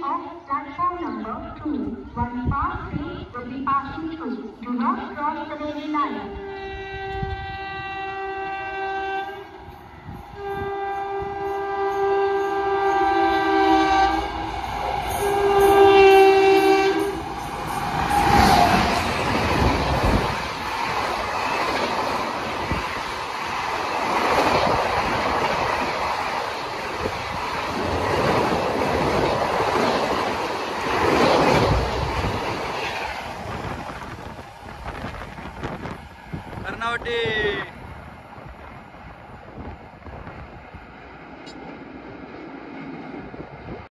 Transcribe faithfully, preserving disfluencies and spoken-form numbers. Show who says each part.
Speaker 1: of platform number two. One fast train will be passing through. Do not cross the railway line.
Speaker 2: Karnavati